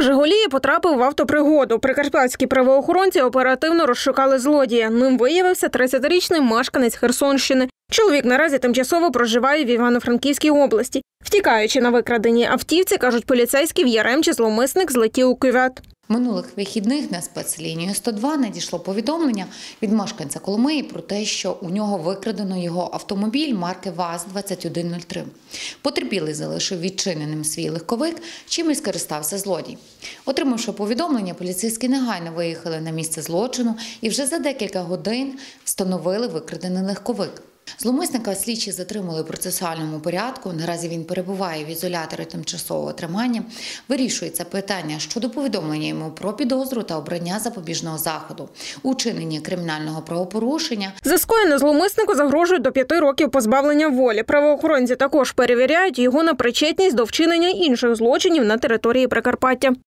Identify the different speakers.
Speaker 1: «Жигулі» потрапив в автопригоду. Прикарпатські правоохоронці оперативно розшукали злодія. Ним виявився 30-річний мешканець Херсонщини. Чоловік наразі тимчасово проживає в Івано-Франківській області. Втікаючи на викраденій автівці, кажуть поліцейські, в Яремчі зловмисник злетів у кювет.
Speaker 2: Минулих вихідних на спецлінію 102 надійшло повідомлення від мешканця Коломиї про те, що у нього викрадено його автомобіль марки ВАЗ-2103. Потерпілий залишив відчиненим свій легковик, чим і скористався злодій. Отримавши повідомлення, поліцейські негайно виїхали на місце злочину і вже за декілька годин встановили викрадений легковик. Зловмисника слідчі затримали у процесуальному порядку. Наразі він перебуває в ізоляторі тимчасового тримання. Вирішується питання щодо повідомлення йому про підозру та обрання запобіжного заходу у вчиненні кримінального правопорушення.
Speaker 1: За скоєне зловмиснику загрожують до 5 років позбавлення волі. Правоохоронці також перевіряють його на причетність до вчинення інших злочинів на території Прикарпаття.